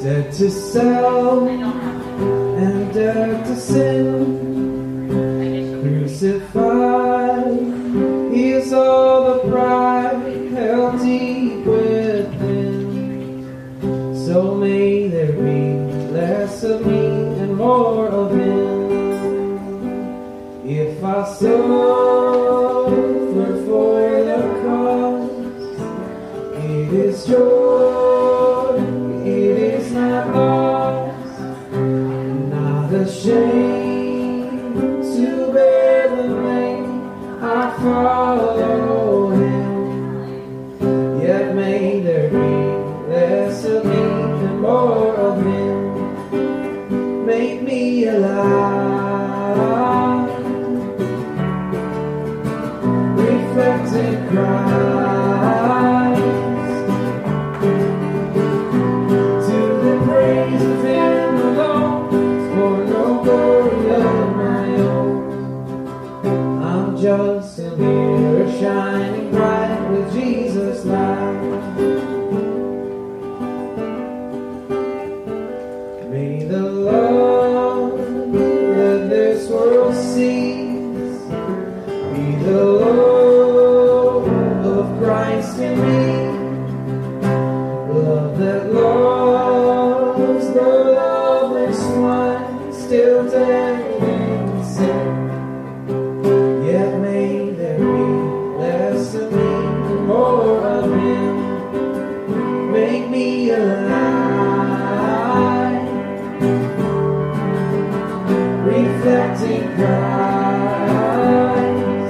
dead to self and dead to sin. Crucified, He is all the pride held deep within. So may there be less of me and more of Him. If I suffer for the cause, it is joy, it is not loss, not ashamed to bear the name. I follow Him. Yet may there be less of me and more of Him. Make me alive, reflecting Christ, to the praise of Him alone, for no glory of my own. I'm just a mirror shining bright with Jesus' light. May the love that this world sees be the love of Christ in me. Love that loves the loveless one, still dead in sin. Yet may there be less of me and more of Him. Make me alive, reflecting Christ,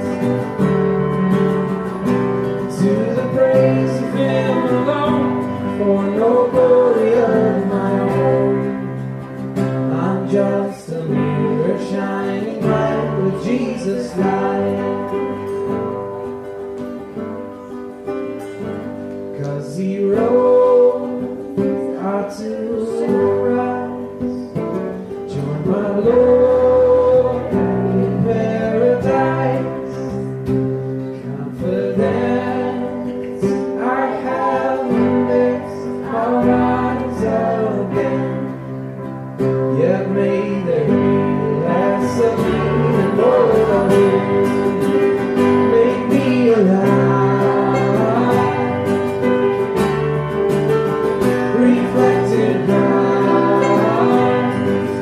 to the praise of Him alone, for no glory of my own. I'm just a mirror shining bright with Jesus' light. 'Cause He rose out to rise, join my Lord in paradise. Confidence I have in this, I'll rise again. Yet may there be less of me and more of Him. Make me alive, reflecting Christ,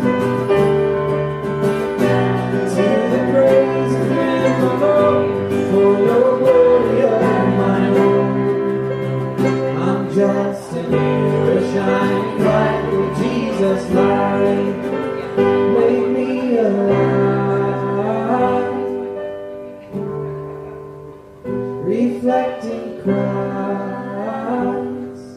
to the praise of Him alone, for no glory of my own. I'm just a mirror shining bright with Jesus' light. Make me alive, reflecting Christ,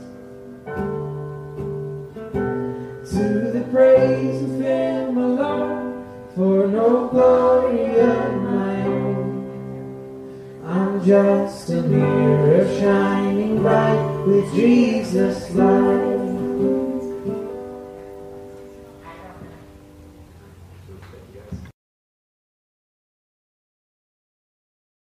to the praise of Him alone, for no glory of my own. I'm just a mirror shining bright with Jesus' light.